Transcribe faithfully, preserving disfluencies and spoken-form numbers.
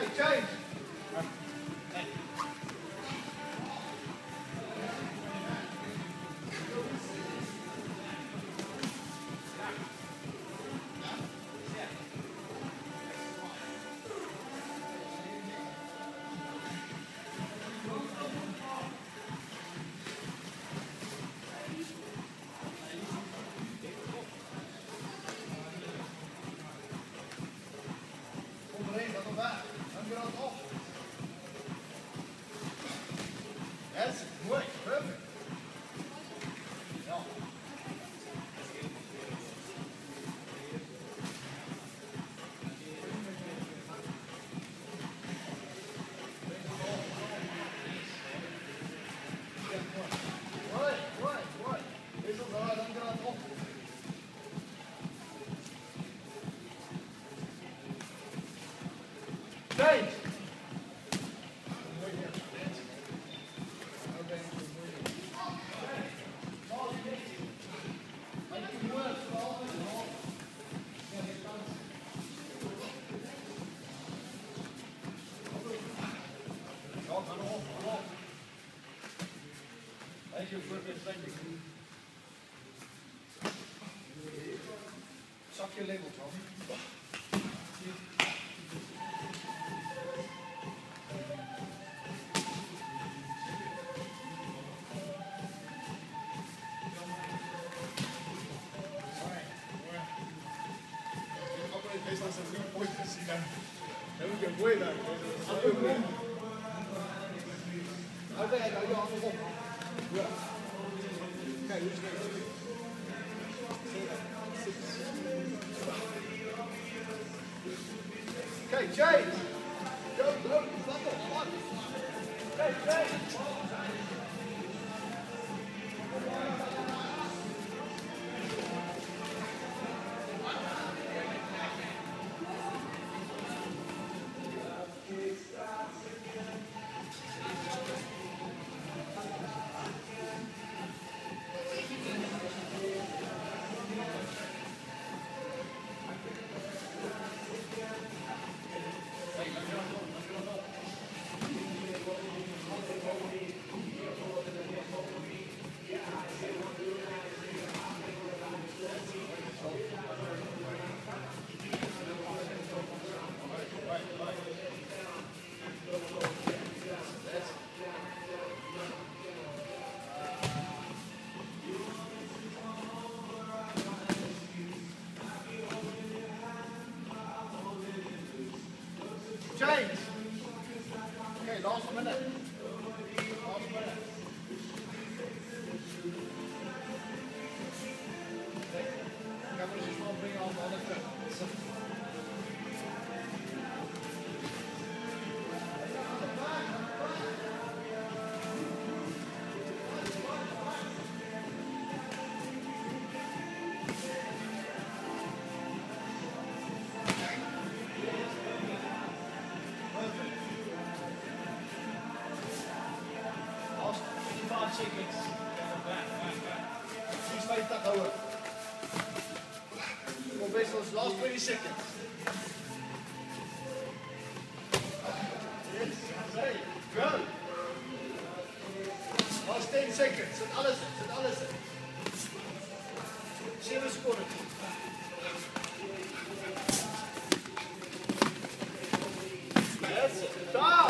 Okay, change. Onderheen, dat nog waar. Dan weer aan het op. Yes, mooi, perfect. Ja. Mooi, mooi, mooi. Deze is wel, dan weer aan het op. Change. Thank you, perfect, thank you. Zak je label, Tom. Based on some good points to see them. Then we get way back. Oké, nou je handen op. Ja. Kijk, hoe is het? Okay, change. Go, go, stop it. One. Okay, change. Change. Okay, last minute. Last minute. Camera just won't bring on the other foot. Five seconds. Please make that over. Well, based on last twenty seconds. Yes, say, go. Last ten seconds. Zet alles in, zet alles in. Zeven seconden. That's it. Stop.